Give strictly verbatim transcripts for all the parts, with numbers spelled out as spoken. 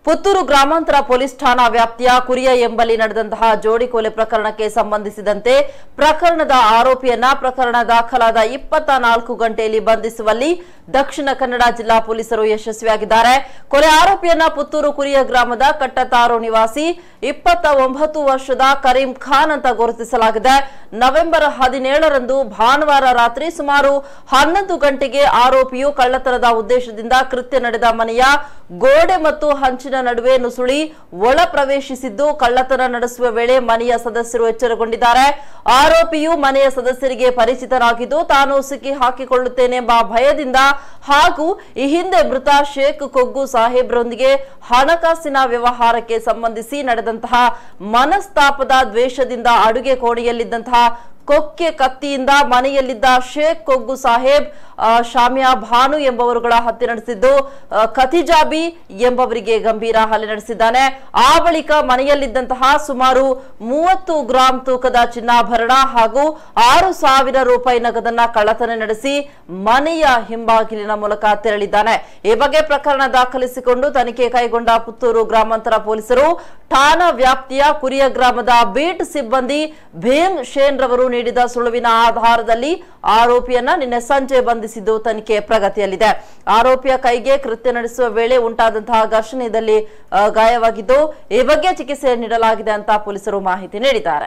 ಪುತ್ತೂರು ಗ್ರಾಮಾಂತರ ಪೊಲೀಸ್ ಠಾಣಾ ವ್ಯಾಪ್ತಿಯ ಕುರಿಯ ಎಂಬಲ್ಲಿ ನಡೆದಂತಹ ಜೋಡಿ ಕೊಲೆ ಪ್ರಕರಣಕ್ಕೆ ಸಂಬಂಧಿಸಿದಂತೆ ಪ್ರಕರಣದ ಆರೋಪಿಯನ್ನ ಪ್ರಕರಣ ದಾಖಲಾದ ಇಪ್ಪತ್ತ ನಾಲ್ಕು ಗಂಟೆಯಲ್ಲಿ ಬಂಧಿಸುವಲ್ಲಿ ದಕ್ಷಿಣ ಕನ್ನಡ ಜಿಲ್ಲಾ ಪೊಲೀಸರು ಯಶಸ್ವಿಯಾಗಿದ್ದಾರೆ. ಕೊಲೆ ಆರೋಪಿಯನ್ನ ಪುತ್ತೂರು ಕುರಿಯ ಗ್ರಾಮದ ಕಟ್ಟತಾರು ನಿವಾಸಿ ಇಪ್ಪತ್ತ ಒಂಬತ್ತು ವರ್ಷದ ಕರೀಂ ಖಾನ್ ಅಂತ ಗುರುತಿಸಲಾಗಿದೆ. ನವೆಂಬರ್ ಹದಿನೇಳರಂದು ಭಾನುವಾರ ರಾತ್ರಿ ಸುಮಾರು ಹನ್ನೊಂದು ಗಂಟೆಗೆ ಆರೋಪಿಯು ಕಳ್ಳತನದ ಉದ್ದೇಶದಿಂದ ಕೃತ್ಯ ನಡೆದ ಮನೆಯ ಗೋಡೆ ಮತ್ತು ಹಂಚಿನ ನಡುವೆ ನುಸುಳಿ ಒಳ ಪ್ರವೇಶಿಸಿದ್ದು ಕಳ್ಳತನ ನಡೆಸುವ ವೇಳೆ ಮನೆಯ ಸದಸ್ಯರು ಎಚ್ಚರಗೊಂಡಿದ್ದಾರೆ. ಆರೋಪಿಯು ಮನೆಯ ಸದಸ್ಯರಿಗೆ ಪರಿಚಿತರಾಗಿದ್ದು ತಾನು ಸಿಕ್ಕಿ ಹಾಕಿಕೊಳ್ಳುತ್ತೇನೆಂಬ ಭಯದಿಂದ ಹಾಗೂ ಈ ಹಿಂದೆ ಮೃತ ಶೇಖ್ ಕೊಗ್ಗು ಸಾಹೇಬ್ರೊಂದಿಗೆ ಹಣಕಾಸಿನ ವ್ಯವಹಾರಕ್ಕೆ ಸಂಬಂಧಿಸಿ ನಡೆದಂತಹ ಮನಸ್ತಾಪದ ದ್ವೇಷದಿಂದ ಅಡುಗೆ ಕೋಣೆಯಲ್ಲಿದ್ದಂತಹ ಕೊಕ್ಕೆ ಕತ್ತಿಯಿಂದ ಮನೆಯಲ್ಲಿದ್ದ ಶೇಖ್ ಕೊಗ್ಗು ಸಾಹೇಬ್ ಶಾಮಿಯಾ ಭಾನು ಎಂಬವರುಗಳ ಹತ್ಯೆ ನಡೆಸಿದ್ದು ಖತಿಜಾಬಿ ಎಂಬವರಿಗೆ ಗಂಭೀರ ಹಲ್ಲೆ ನಡೆಸಿದ್ದಾನೆ. ಆ ಬಳಿಕ ಮನೆಯಲ್ಲಿದ್ದಂತಹ ಸುಮಾರು ಮೂವತ್ತು ಗ್ರಾಂ ತೂಕದ ಚಿನ್ನಾಭರಣ ಹಾಗೂ ಆರು ಸಾವಿರ ರೂಪಾಯಿ ನಗದನ್ನ ಕಳ್ಳತನ ನಡೆಸಿ ಮನೆಯ ಹಿಂಬಾಗಿಲಿನ ಮೂಲಕ ತೆರಳಿದ್ದಾನೆ. ಈ ಬಗ್ಗೆ ಪ್ರಕರಣ ದಾಖಲಿಸಿಕೊಂಡು ತನಿಖೆ ಕೈಗೊಂಡ ಪುತ್ತೂರು ಗ್ರಾಮಾಂತರ ಪೊಲೀಸರು ಠಾಣಾ ವ್ಯಾಪ್ತಿಯ ಕುರಿಯ ಗ್ರಾಮದ ಬೀಟ್ ಸಿಬ್ಬಂದಿ ಭೀಮ್ ಶೇನ್ ರವರು ನೀಡಿದ ಸುಳುವಿನ ಆಧಾರದಲ್ಲಿ ಆರೋಪಿಯನ್ನ ನಿನ್ನೆ ಸಂಜೆ ಬಂಧಿಸಿದ್ದು ತನಿಖೆ ಪ್ರಗತಿಯಲ್ಲಿದೆ. ಆರೋಪಿಯ ಕೈಗೆ ಕೃತ್ಯ ನಡೆಸುವ ವೇಳೆ ಉಂಟಾದಂತಹ ಘರ್ಷಣೆಯಲ್ಲಿ ಗಾಯವಾಗಿದ್ದು ಈ ಬಗ್ಗೆ ಚಿಕಿತ್ಸೆ ನೀಡಲಾಗಿದೆ ಅಂತ ಪೊಲೀಸರು ಮಾಹಿತಿ ನೀಡಿದ್ದಾರೆ.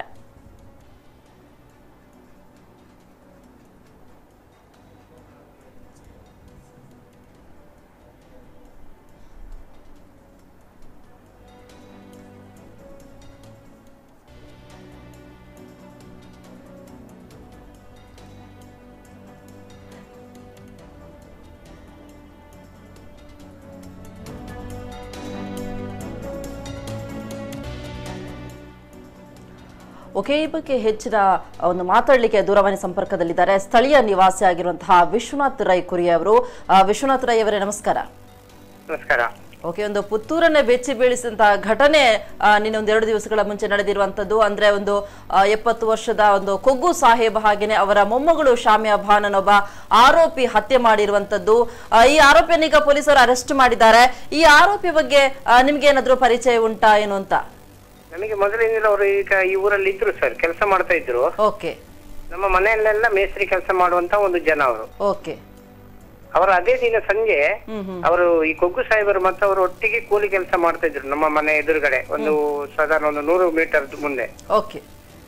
ಓಕೆ, ಈ ಬಗ್ಗೆ ಹೆಚ್ಚಿನ ಒಂದು ಮಾತಾಡಲಿಕ್ಕೆ ದೂರವಾಣಿ ಸಂಪರ್ಕದಲ್ಲಿದ್ದಾರೆ ಸ್ಥಳೀಯ ನಿವಾಸಿ ಆಗಿರುವಂತಹ ವಿಶ್ವನಾಥ್ ರೈ ಕುರಿ ಅವರು. ವಿಶ್ವನಾಥ್ ರೈ ಅವರೇ ನಮಸ್ಕಾರ. ನಮಸ್ಕಾರ. ಓಕೆ, ಒಂದು ಪುತ್ತೂರನ್ನೇ ಬೆಚ್ಚಿ ಬೀಳಿಸಿದಂತಹ ಘಟನೆ ನಿನ್ನೆ ಒಂದು ಎರಡು ದಿವಸಗಳ ಮುಂಚೆ ನಡೆದಿರುವಂತದ್ದು. ಅಂದ್ರೆ ಒಂದು ಎಪ್ಪತ್ತು ವರ್ಷದ ಒಂದು ಕೊಗ್ಗು ಸಾಹೇಬ್ ಹಾಗೇನೆ ಅವರ ಮೊಮ್ಮಗಳು ಶಾಮಿಯಾ ಭಾನ್ ಒಬ್ಬ ಆರೋಪಿ ಹತ್ಯೆ ಮಾಡಿರುವಂತದ್ದು. ಈ ಆರೋಪಿಯನ್ನೀಗ ಪೊಲೀಸರು ಅರೆಸ್ಟ್ ಮಾಡಿದ್ದಾರೆ. ಈ ಆರೋಪಿ ಬಗ್ಗೆ ನಿಮ್ಗೆ ಏನಾದ್ರು ಪರಿಚಯ ಉಂಟಾ ಏನು ಅಂತ? ನನಗೆ ಮೊದಲಿನಿಂದ ಅವರು ಈಗ ಈ ಊರಲ್ಲಿ ಇದ್ರು ಸರ್, ಕೆಲಸ ಮಾಡ್ತಾ ಇದ್ರು. ಓಕೆ. ನಮ್ಮ ಮನೆಯಲ್ಲೆಲ್ಲ ಮೇಸ್ತ್ರಿ ಕೆಲಸ ಮಾಡುವಂತ ಒಂದು ಜನ ಅವರು. ಓಕೆ. ಅವರು ಅದೇ ದಿನ ಸಂಜೆ ಅವರು ಈ ಕೊಗ್ಗು ಸಾಹೇಬರು ಮತ್ತು ಅವರು ಒಟ್ಟಿಗೆ ಕೂಲಿ ಕೆಲಸ ಮಾಡ್ತಾ ಇದ್ರು ನಮ್ಮ ಮನೆ ಎದುರುಗಡೆ ಒಂದು ಸಾಧಾರಣ ಒಂದು ನೂರು ಮೀಟರ್ ಮುಂದೆ. ಓಕೆ.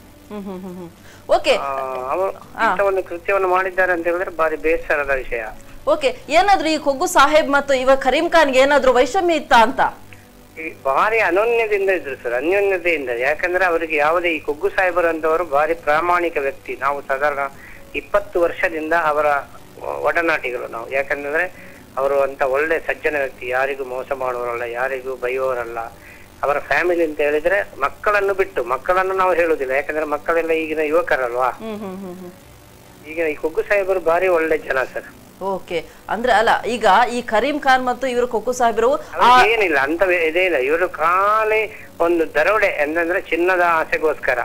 ಓಕೆ. ಅವರು ಇಂಥ ಒಂದು ಕೃತ್ಯವನ್ನು ಮಾಡಿದ್ದಾರೆ ಅಂತ ಹೇಳಿದ್ರೆ ಬಾರಿ ಬೇಸರದ ವಿಷಯ. ಓಕೆ, ಏನಾದ್ರು ಈ ಕೊಗ್ಗು ಸಾಹೇಬ್ ಮತ್ತು ಇವ ಕರೀಂ ಖಾನ್ಗೆ ಏನಾದ್ರು ವೈಷಮ್ಯ ಇತ್ತ ಅಂತ? ಭಾರಿ ಅನನ್ಯದಿಂದ ಇದ್ರು ಸರ್, ಅನ್ಯೋನ್ಯತೆಯಿಂದ. ಯಾಕಂದ್ರೆ ಅವರಿಗೆ ಯಾವುದೇ ಈ ಕೊಗ್ಗು ಸಾಹೇಬರು ಅಂತವರು ಭಾರಿ ಪ್ರಾಮಾಣಿಕ ವ್ಯಕ್ತಿ. ನಾವು ಸಾಧಾರಣ ಇಪ್ಪತ್ತು ವರ್ಷದಿಂದ ಅವರ ಒಡನಾಟಿಗಳು ನಾವು. ಯಾಕಂದ್ರೆ ಅವರು ಅಂತ ಒಳ್ಳೆ ಸಜ್ಜನ ವ್ಯಕ್ತಿ, ಯಾರಿಗೂ ಮೋಸ ಮಾಡುವವರಲ್ಲ, ಯಾರಿಗೂ ಬೈಯುವವರಲ್ಲ. ಅವರ ಫ್ಯಾಮಿಲಿ ಅಂತ ಹೇಳಿದ್ರೆ ಮಕ್ಕಳನ್ನು ಬಿಟ್ಟು, ಮಕ್ಕಳನ್ನು ನಾವು ಹೇಳುದಿಲ್ಲ ಯಾಕಂದ್ರೆ ಮಕ್ಕಳೆಲ್ಲ ಈಗಿನ ಯುವಕರಲ್ವಾ. ಈಗ ಈ ಕೊಗ್ಗು ಸಾಹೇಬರು ಭಾರಿ ಒಳ್ಳೆ ಜನ ಸರ್. ಓಕೆ, ಅಂದ್ರೆ ಅಲ್ಲ ಈಗ ಈ ಕರೀಂ ಖಾನ್ ಮತ್ತು ಇವರು ಕೊಗ್ಗು ಸಾಹೇಬರು ಏನಿಲ್ಲ ಅಂತ ಇದೇ ಇಲ್ಲ. ಇವರು ಖಾಲಿ ಒಂದು ದರೋಡೆ ಅಂತಂದ್ರೆ ಚಿನ್ನದ ಆಸೆಗೋಸ್ಕರ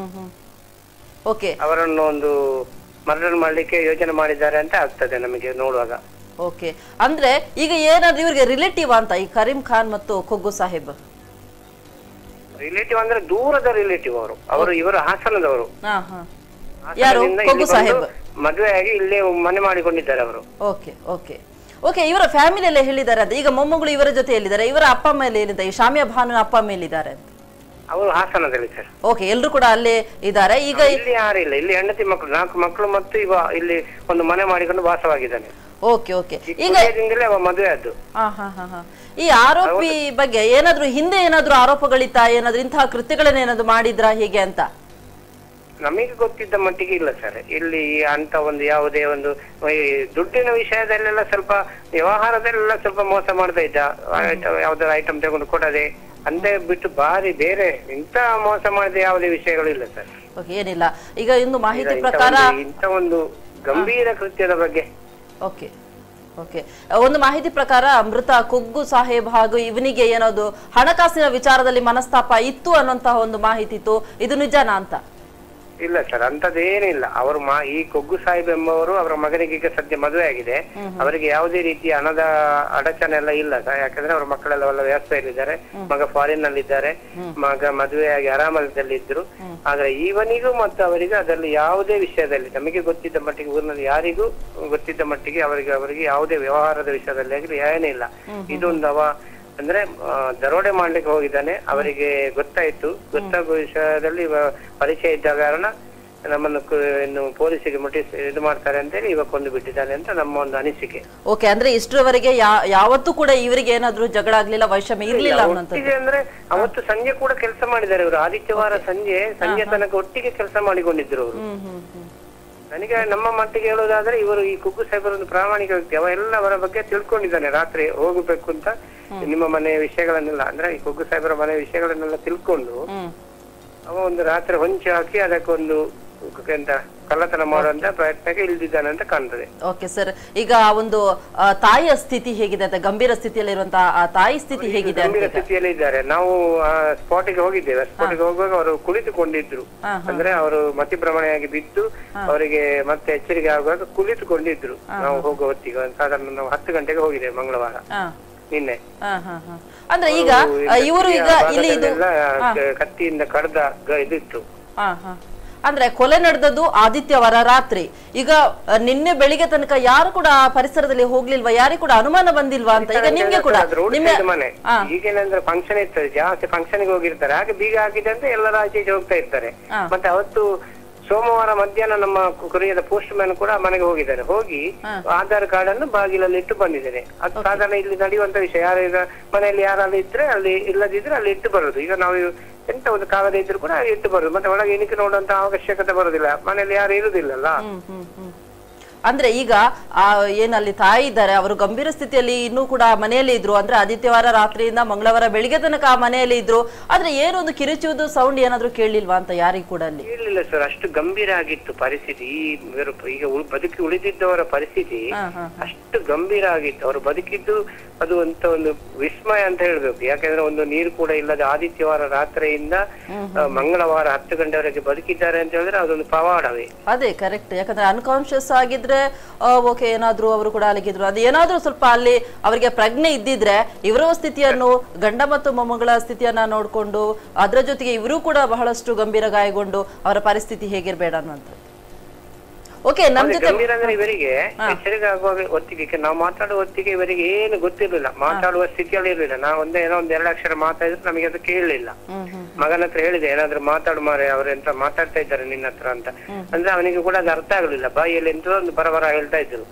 ಓಕೆ ಅವರನ್ನು ಒಂದು ಮರ್ಡರ್ ಮಾಡ್ಲಿಕ್ಕೆ ಯೋಜನೆ ಮಾಡಿದ್ದಾರೆ ಅಂತ ಆಗ್ತದೆ ನಮಗೆ ನೋಡುವಾಗ. ಓಕೆ, ಅಂದ್ರೆ ಈಗ ಏನಾದ್ರು ಇವ್ರಿಗೆ ರಿಲೇಟಿವ್ ಅಂತ ಈ ಕರೀಂ ಖಾನ್ ಮತ್ತು ಕೊಗ್ಗು ಸಾಹೇಬ್? ರಿಲೇಟಿವ್ ಅಂದ್ರೆ ದೂರದ ರಿಲೇಟಿವ್ ಅವರು. ಅವರು ಇವರು ಹಾಸನದವರು. ಯಾರು? ಕೊಗ್ಗು ಸಾಹೇಬ್ ಮದುವೆ ಆಗಿ ಇಲ್ಲೇ ಮನೆ ಮಾಡಿಕೊಂಡಿದ್ದಾರೆ ಅವರು. ಓಕೆ ಓಕೆ ಓಕೆ ಇವರ ಫ್ಯಾಮಿಲಿ ಎಲ್ಲ ಹೇಳಿದ್ದಾರೆ ಅಂತ. ಈಗ ಮೊಮ್ಮಗಳು ಇವರ ಜೊತೆ ಎಲ್ಲಿದ್ದಾರೆ? ಇವರ ಅಪ್ಪ ಅಮ್ಮ ಎಲ್ಲ ಎಲ್ಲಿದ್ದಾರೆ? ಈ ಶಾಮಿಯಾ ಭಾನು ಅಪ್ಪ ಅಮ್ಮ ಎಲ್ಲಿದ್ದಾರೆ ಅಂತ? ಅವರು ಹಾಸನದಲ್ಲಿ ಸರ್. ಓಕೆ, ಎಲ್ರು ಕೂಡ ಅಲ್ಲೇ ಇದ್ದಾರೆ. ಈಗ ಇಲ್ಲಿ ಯಾರಿಲ್ಲ, ಇಲ್ಲಿ ಹೆಂಡತಿ ಮಕ್ಕಳು ನಾಲ್ಕು ಮಕ್ಕಳು ಮತ್ತು ಇವ ಇಲ್ಲಿ ಒಂದು ಮನೆ ಮಾಡಿಕೊಂಡು ವಾಸವಾಗಿದ್ದಾನೆ. ಓಕೆ ಓಕೆ ಈಗ ಮದುವೆ ಆದ್ದು. ಈ ಆರೋಪಿ ಬಗ್ಗೆ ಏನಾದ್ರು ಹಿಂದೆ ಏನಾದ್ರು ಆರೋಪಗಳಿತ್ತಾ? ಏನಾದ್ರು ಇಂತಹ ಕೃತ್ಯಗಳನ್ನ ಏನಾದ್ರು ಮಾಡಿದ್ರ ಹೇಗೆ ಅಂತ? ನಮಗೆ ಗೊತ್ತಿದ್ದ ಮಟ್ಟಿಗೆ ಇಲ್ಲ ಸರ್. ಇಲ್ಲಿ ಅಂತ ಒಂದು ಯಾವುದೇ ಒಂದು ದುಡ್ಡಿನ ವಿಷಯದಲ್ಲೆಲ್ಲ ಸ್ವಲ್ಪ ವ್ಯವಹಾರದಲ್ಲೆಲ್ಲ ಸ್ವಲ್ಪ ಮೋಸ ಮಾಡ್ತಾ ಇದ್ದ. ಯಾವ್ದಾದ್ರು ಐಟಮ್ ತಗೊಂಡು ಕೊಡದೆ ಅಂದೇ ಬಿಟ್ಟು ಬಾರಿ ಬೇರೆ ಇಂತ ಮೋಸ ಮಾಡಿದ ಯಾವುದೇ ವಿಷಯಗಳಿಲ್ಲ ಸರ್. ಏನಿಲ್ಲ. ಈಗ ಇನ್ನು ಮಾಹಿತಿ ಪ್ರಕಾರ ಇಂತ ಒಂದು ಗಂಭೀರ ಕೃತ್ಯದ ಬಗ್ಗೆ ಓಕೆ ಓಕೆ ಒಂದು ಮಾಹಿತಿ ಪ್ರಕಾರ ಮೃತ ಕೊಗ್ಗು ಸಾಹೇಬ್ ಹಾಗೂ ಇವನಿಗೆ ಏನಾದ್ರು ಹಣಕಾಸಿನ ವಿಚಾರದಲ್ಲಿ ಮನಸ್ತಾಪ ಇತ್ತು ಅನ್ನುವಂತಹ ಒಂದು ಮಾಹಿತಿ ಇತ್ತು. ಇದು ನಿಜನಾ ಅಂತ? ಇಲ್ಲ ಸರ್, ಅಂತದೇನಿಲ್ಲ. ಅವರು ಮಾ ಈ ಕೊಗ್ಗು ಸಾಹೇಬ್ ಎಂಬವರು ಅವರ ಮಗನಿಗೆ ಈಗ ಸದ್ಯ ಮದುವೆ ಆಗಿದೆ. ಅವರಿಗೆ ಯಾವುದೇ ರೀತಿಯ ಹಣದ ಅಡಚಣೆ ಎಲ್ಲ ಇಲ್ಲ ಸರ್. ಯಾಕಂದ್ರೆ ಅವ್ರ ಮಕ್ಕಳೆಲ್ಲ ಒಳ್ಳೆ ವ್ಯವಸ್ಥೆಯಲ್ಲಿದ್ದಾರೆ. ಮಗ ಫಾರಿನ್ ನಲ್ಲಿದ್ದಾರೆ, ಮಗ ಮದುವೆಯಾಗಿ ಆರಾಮದಲ್ಲಿದ್ರು. ಆದ್ರೆ ಇವನಿಗೂ ಮತ್ತು ಅವರಿಗೂ ಅದರಲ್ಲಿ ಯಾವುದೇ ವಿಷಯದಲ್ಲಿ ನಮಗೆ ಗೊತ್ತಿದ್ದ ಮಟ್ಟಿಗೆ, ಊರಿನಲ್ಲಿ ಯಾರಿಗೂ ಗೊತ್ತಿದ್ದ ಮಟ್ಟಿಗೆ ಅವರಿಗೆ ಅವರಿಗೆ ಯಾವುದೇ ವ್ಯವಹಾರದ ವಿಷಯದಲ್ಲಿ ಆಗಲಿ ಏನಿಲ್ಲ. ಇದೊಂದು ಅವ ಅಂದ್ರೆ ದರೋಡೆ ಮಾಡ್ಲಿಕ್ಕೆ ಹೋಗಿದ್ದಾನೆ. ಅವರಿಗೆ ಗೊತ್ತಾಯ್ತು. ಗೊತ್ತಾಗುವ ವಿಷಯದಲ್ಲಿ ಪರಿಚಯ ಇದ್ದ ಕಾರಣ ನಮ್ಮನ್ನು ಇನ್ನು ಪೊಲೀಸಿಗೆ ಮುಟ್ಟಿಸಿ ಇದು ಮಾಡ್ತಾರೆ ಅಂತೇಳಿ ಇವಾಗ ಕೊಂದು ಬಿಟ್ಟಿದ್ದಾನೆ ಅಂತ ನಮ್ಮ ಒಂದು ಅನಿಸಿಕೆ. ಓಕೆ, ಅಂದ್ರೆ ಇಷ್ಟರವರೆಗೆ ಯಾವತ್ತೂ ಕೂಡ ಇವರಿಗೆ ಏನಾದ್ರೂ ಜಗಳ ಆಗ್ಲಿಲ್ಲ, ವೈಷಮ್ಯ ಇರ್ಲಿಲ್ಲ ಒಟ್ಟಿಗೆ. ಅಂದ್ರೆ ಅವತ್ತು ಸಂಜೆ ಕೂಡ ಕೆಲಸ ಮಾಡಿದ್ದಾರೆ ಇವರು. ಆದಿತ್ಯವಾರ ಸಂಜೆ ಸಂಜೆ ತನಕ ಒಟ್ಟಿಗೆ ಕೆಲಸ ಮಾಡಿಕೊಂಡಿದ್ರು ಅವರು. ನನಗೆ ನಮ್ಮ ಮಟ್ಟಿಗೆ ಹೇಳೋದಾದ್ರೆ ಇವರು ಈ ಕುಗ್ಗು ಸಾಹೇಬರ ಒಂದು ಪ್ರಾಮಾಣಿಕ ವ್ಯಕ್ತಿ. ಅವ ಎಲ್ಲ ಅವರ ಬಗ್ಗೆ ತಿಳ್ಕೊಂಡಿದ್ದಾನೆ. ರಾತ್ರಿ ಹೋಗಬೇಕು ಅಂತ ನಿಮ್ಮ ಮನೆಯ ವಿಷಯಗಳನ್ನೆಲ್ಲ, ಅಂದ್ರೆ ಈ ಕುಗ್ಗು ಸಾಹೇಬರ ಮನೆಯ ವಿಷಯಗಳನ್ನೆಲ್ಲ ತಿಳ್ಕೊಂಡು ಅವ ಒಂದು ರಾತ್ರಿ ಹೊಂಚು ಹಾಕಿ ಅದಕ್ಕೊಂದು ಎಂತ ಕಳ್ಳತನ ಮಾಡುವಂತ ಪ್ರಯತ್ನಕ್ಕೆ ಇಳಿದಿದ್ದಾನೆ ಅಂತ ಕಾಣ್ತದೆ. ಓಕೆ ಸರ್, ಈಗ ಒಂದು ತಾಯಿಯ ಸ್ಥಿತಿ ಹೇಗಿದೆ ಅಂತ, ಗಂಭೀರ ಸ್ಥಿತಿಯಲ್ಲಿ ಇರುವಂತಹ ಆ ತಾಯಿ ಸ್ಥಿತಿ ಹೇಗಿದೆ? ಗಂಭೀರ ಸ್ಥಿತಿಯಲ್ಲಿ ಇದ್ದಾರೆ. ನಾವು ಸ್ಪಾಟಿಗೆ ಹೋಗಿದ್ದೇವೆ. ಸ್ಪಾಟಿಗೆ ಹೋಗುವಾಗ ಅವರು ಕುಳಿತುಕೊಂಡಿದ್ರು. ಅಂದ್ರೆ ಅವರು ಮತಿಭ್ರಮಣೆಯಾಗಿ ಬಿದ್ದು ಅವರಿಗೆ ಮತ್ತೆ ಎಚ್ಚರಿಕೆ ಆಗುವಾಗ ಕುಳಿತುಕೊಂಡಿದ್ರು. ನಾವು ಹೋಗುವ ಹೊತ್ತಿಗೆ ಸಾಧಾರಣ ನಾವು ಹತ್ತು ಗಂಟೆಗೆ ಹೋಗಿದ್ದೇವೆ ಮಂಗಳವಾರ ನಿನ್ನೆ. ಅಂದ್ರೆ ಈಗ ಇವರು ಈಗ ಇಲ್ಲಿ ಕತ್ತಿಯಿಂದ ಕಡ್ದ ಇದಿತ್ತು. ಅಂದ್ರೆ ಕೊಲೆ ನಡೆದದ್ದು ಆದಿತ್ಯವಾರ ರಾತ್ರಿ. ಈಗ ನಿನ್ನೆ ಬೆಳಿಗ್ಗೆ ತನಕ ಯಾರು ಕೂಡ ಆ ಪರಿಸರದಲ್ಲಿ ಹೋಗ್ಲಿಲ್ವಾ? ಯಾರಿಗೂ ಕೂಡ ಅನುಮಾನ ಬಂದಿಲ್ವಾ ಅಂತ ಈಗ ನಿಮ್ಗೆ ಕೂಡ ಮನೆ ಈಗೇನಂದ್ರೆ ಫಂಕ್ಷನ್ ಇರ್ತದೆ, ಜಾಸ್ತಿ ಫಂಕ್ಷನ್ ಗೆ ಹೋಗಿರ್ತಾರೆ. ಹಾಗೆ ಬೀಗ ಹಾಕಿದೆ ಅಂತ ಎಲ್ಲರ ಆಚೆ ಹೋಗ್ತಾ ಇರ್ತಾರೆ. ಮತ್ತೆ ಅವತ್ತು ಸೋಮವಾರ ಮಧ್ಯಾಹ್ನ ನಮ್ಮ ಕೊರಿಯದ ಪೋಸ್ಟ್ ಮ್ಯಾನ್ ಕೂಡ ಮನೆಗೆ ಹೋಗಿದ್ದಾರೆ. ಹೋಗಿ ಆಧಾರ್ ಕಾರ್ಡ್ ಅನ್ನು ಬಾಗಿಲಲ್ಲಿ ಇಟ್ಟು ಬಂದಿದ್ದೇನೆ. ಅದು ಸಾಧಾರಣ ಇಲ್ಲಿ ನಡೆಯುವಂತ ವಿಷಯ. ಯಾರು ಈಗ ಮನೆಯಲ್ಲಿ ಯಾರಲ್ಲಿ ಇದ್ರೆ ಅಲ್ಲಿ, ಇಲ್ಲದಿದ್ರೆ ಅಲ್ಲಿ ಇಟ್ಟು ಬರೋದು. ಈಗ ನಾವು ಎಂತ ಒಂದು ಕಾಗದ ಇದ್ರು ಕೂಡ ಇಟ್ಟು ಬರುದು. ಮತ್ತೆ ಒಳಗೆ ಎಣಿಕೆ ನೋಡುವಂತ ಅವಶ್ಯಕತೆ ಬರೋದಿಲ್ಲ, ಮನೆಯಲ್ಲಿ ಯಾರು ಇರುದಿಲ್ಲಲ್ಲ. ಅಂದ್ರೆ ಈಗ ಆ ಏನಲ್ಲಿ ತಾಯಿ ಇದ್ದಾರೆ, ಅವರು ಗಂಭೀರ ಸ್ಥಿತಿಯಲ್ಲಿ ಇನ್ನೂ ಕೂಡ ಮನೆಯಲ್ಲಿ ಇದ್ರು. ಅಂದ್ರೆ ಆದಿತ್ಯವಾರ ರಾತ್ರಿಯಿಂದ ಮಂಗಳವಾರ ಬೆಳಿಗ್ಗೆ ತನಕ ಆ ಮನೆಯಲ್ಲಿ ಇದ್ರು. ಆದ್ರೆ ಏನೊಂದು ಕಿರಿಚುವುದು ಸೌಂಡ್ ಏನಾದ್ರು ಕೇಳಲಿಲ್ವಾ ಅಂತ ಯಾರಿಗೂ ಕೂಡ ಅಲ್ಲಿ? ಕೇಳಲಿಲ್ಲ ಸರ್, ಅಷ್ಟು ಗಂಭೀರ ಆಗಿತ್ತು ಪರಿಸ್ಥಿತಿ. ಈಗ ಬದುಕಿ ಉಳಿದಿದ್ದವರ ಪರಿಸ್ಥಿತಿ ಅಷ್ಟು ಗಂಭೀರ ಆಗಿತ್ತು. ಅವರು ಬದುಕಿದ್ದು ಅದು ಅಂತ ಒಂದು ವಿಸ್ಮಯ ಅಂತ ಹೇಳ್ಬೇಕು. ಯಾಕಂದ್ರೆ ಒಂದು ನೀರು ಕೂಡ ಇಲ್ಲದೆ ಆದಿತ್ಯವಾರ ರಾತ್ರಿಯಿಂದ ಮಂಗಳವಾರ ಹತ್ತು ಗಂಟೆವರೆಗೆ ಬದುಕಿದ್ದಾರೆ ಅಂತ ಹೇಳಿದ್ರೆ ಅದೊಂದು ಪವಾಡವೇ. ಅದೇ ಕರೆಕ್ಟ್. ಯಾಕಂದ್ರೆ ಅನ್ಕಾನ್ಶಿಯಸ್ ಆಗಿದ್ರೆ ಓಕೆ, ಏನಾದ್ರು ಅವರು ಕೂಡ ಅಲ್ಲಿಗಿದ್ರು, ಅದು ಏನಾದ್ರೂ ಸ್ವಲ್ಪ ಅಲ್ಲಿ ಅವರಿಗೆ ಪ್ರಜ್ಞೆ ಇದ್ದಿದ್ರೆ ಇವರ ಸ್ಥಿತಿಯನ್ನು, ಗಂಡ ಮತ್ತು ಮೊಮ್ಮಗಳ ಸ್ಥಿತಿಯನ್ನ ನೋಡ್ಕೊಂಡು ಅದರ ಜೊತೆಗೆ ಇವರು ಕೂಡ ಬಹಳಷ್ಟು ಗಂಭೀರ ಗಾಯಗೊಂಡು ಅವರ ಪರಿಸ್ಥಿತಿ ಹೇಗಿರ್ಬೇಡ ಅನ್ನುವಂಥದ್ದು. ಓಕೆ, ನಮ್ ಜೊತೆ ಗಂಭೀರ ಅಂದ್ರೆ ಇವರಿಗೆ ಎಚ್ಚರಿಕೆ ಆಗುವಾಗ ಹೊತ್ತಿಗೆ ನಾವು ಮಾತಾಡುವ ಹೊತ್ತಿಗೆ ಇವರಿಗೆ ಏನು ಗೊತ್ತಿರ್ಲಿಲ್ಲ, ಮಾತಾಡುವ ಸ್ಥಿತಿಯಲ್ಲಿ ಇರ್ಲಿಲ್ಲ. ನಾ ಒಂದೇ ಏನೋ ಒಂದ್ ಎರಡು ಅಕ್ಷರ ಮಾತಾಡಿದ್ರೆ ನಮಗೆ ಅದು ಕೇಳಲಿಲ್ಲ. ಮಗನ ಹತ್ರ ಹೇಳಿದೆ, ಏನಾದ್ರು ಮಾತಾಡು ಮಾರೆ, ಅವ್ರೆಂತ ಮಾತಾಡ್ತಾ ಇದ್ದಾರೆ ನಿನ್ನ ಹತ್ರ ಅಂತ. ಅಂದ್ರೆ ಅವನಿಗೆ ಕೂಡ ಅದು ಅರ್ಥ ಆಗ್ಲಿಲ್ಲ. ಬಾಯಿಯಲ್ಲಿ ಎಂತ ಒಂದು ಬರಬರ ಹೇಳ್ತಾ ಇದ್ರು.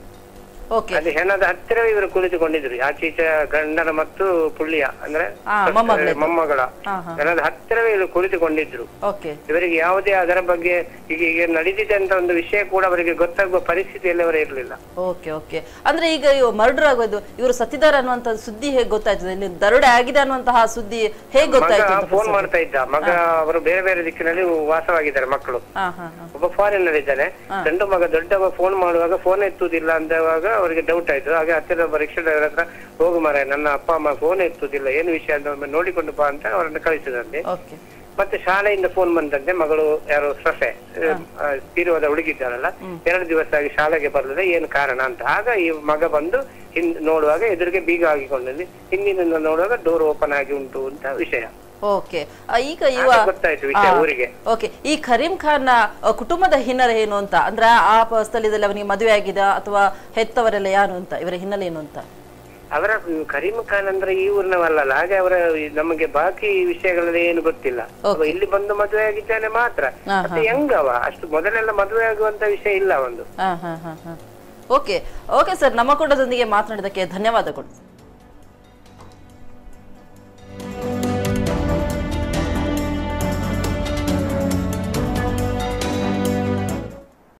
ಅದು ಹೆಣದ ಹತ್ತಿರ ಇವರು ಕುಳಿತುಕೊಂಡಿದ್ರು. ಆಚೀಚ ಗಂಡನ ಮತ್ತು ಪುಳ್ಳಿಯ ಅಂದ್ರೆ ಮೊಮ್ಮಗಳ ಹೆಣದ ಹತ್ತಿರವೇ ಇವರು ಕುಳಿತುಕೊಂಡಿದ್ರು. ಇವರಿಗೆ ಯಾವುದೇ ಅದರ ಬಗ್ಗೆ ಈಗ ಈಗ ನಡೆದಿದೆ ಅಂತ ಒಂದು ವಿಷಯ ಕೂಡ ಅವರಿಗೆ ಗೊತ್ತಾಗುವ ಪರಿಸ್ಥಿತಿಯಲ್ಲಿ ಅವರೇ ಇರ್ಲಿಲ್ಲ. ಓಕೆ ಓಕೆ ಅಂದ್ರೆ ಈಗ ಮರ್ಡರ್ ಆಗೋದು, ಇವರು ಸತ್ತಿದ್ದಾರೆ ಅನ್ನುವಂತ ಸುದ್ದಿ ಹೇಗೆ ಗೊತ್ತಾಯ್ತದೆ? ಇಲ್ಲಿ ದರೋಡೆ ಆಗಿದೆ ಅನ್ನುವಂತಹ ಸುದ್ದಿ ಹೇಗೆ ಗೊತ್ತಾಯ್ತು? ಫೋನ್ ಮಾಡ್ತಾ ಇದ್ದ ಮಗ. ಅವರು ಬೇರೆ ಬೇರೆ ದಿಕ್ಕಿನಲ್ಲಿ ವಾಸವಾಗಿದ್ದಾರೆ ಮಕ್ಕಳು. ಒಬ್ಬ ಫಾರಿನ್ ನಲ್ಲಿದ್ದಾನೆ. ಗಂಡು ಮಗ ದೊಡ್ಡವ ಫೋನ್ ಮಾಡುವಾಗ ಫೋನ್ ಎತ್ತುವುದಿಲ್ಲ ಅಂದವಾಗ ಅವರಿಗೆ ಡೌಟ್ ಆಯ್ತು. ಹಾಗೆ ಹತ್ತಿರ ಒಬ್ಬ ರಿಕ್ಷಾ ಡ್ರೈವರ್ ಹತ್ರ, ಹೋಗು ಮಾರ, ನನ್ನ ಅಪ್ಪ ಅಮ್ಮ ಫೋನ್ ಎತ್ತುವುದಿಲ್ಲ, ಏನು ವಿಷಯ ಅಂತ ನೋಡಿಕೊಂಡು ಬಾ ಅಂತ ಅವರನ್ನು ಕಳಿಸಿದಂತೆ. ಮತ್ತೆ ಶಾಲೆಯಿಂದ ಫೋನ್ ಬಂದಂತೆ, ಮಗಳು ಯಾರು ಸೊಸೆ ತೀರುವಾದ ಹುಡುಗಿದ್ದಾರಲ್ಲ, ಎರಡು ದಿವಸ ಆಗಿ ಶಾಲೆಗೆ ಬರಲಿಲ್ಲ, ಏನು ಕಾರಣ ಅಂತ. ಆಗ ಈ ಮಗ ಬಂದು ಹಿಂದ್ ನೋಡುವಾಗ ಎದುರಿಗೆ ಬೀಗ ಹಾಕಿಕೊಂಡಲ್ಲಿ, ಹಿಂದಿನಿಂದ ನೋಡುವಾಗ ಡೋರ್ ಓಪನ್ ಆಗಿ ಉಂಟು ಅಂತ ವಿಷಯ. ಓಕೆ, ಈಗ ಇವ ಗೊತ್ತಾಯ್ತು ವಿಷಯ ಊರಿಗೆ. ಓಕೆ, ಈ ಕರೀಂ ಖಾನ್ ಕುಟುಂಬದ ಹಿನ್ನೆಲೆ ಏನು ಅಂತ, ಅಂದ್ರೆ ಆ ಸ್ಥಳದಲ್ಲಿ ಅವನಿಗೆ ಮದುವೆ ಆಗಿದೆ ಅಥವಾ ಹೆತ್ತವರೆಲ್ಲ ಯಾರು ಅಂತ, ಇವರ ಹಿನ್ನೆಲೆ ಏನು ಅಂತ? ಅವರ ಕರೀಂ ಖಾನ್ ಅಂದ್ರೆ ಈ ಊರಿನವಲ್ಲ, ಹಾಗೆ ಅವರ ನಮಗೆ ಬಾಕಿ ವಿಷಯಗಳಲ್ಲಿ ಏನು ಗೊತ್ತಿಲ್ಲ. ಇಲ್ಲಿ ಬಂದು ಮದುವೆ ಆಗಿದ್ದಾನೆ ಮಾತ್ರ. ಮತ್ತೆ ಹೆಂಗವ ಅಷ್ಟು ಮೊದಲೆಲ್ಲ ಮದುವೆ ಆಗುವಂತ ವಿಷಯ ಇಲ್ಲ ಒಂದು. ಓಕೆ ಓಕೆ ಸರ್, ನಮ್ಮ ಕೂಟದೊಂದಿಗೆ ಮಾತನಾಡಿದಕ್ಕೆ ಧನ್ಯವಾದಗಳು.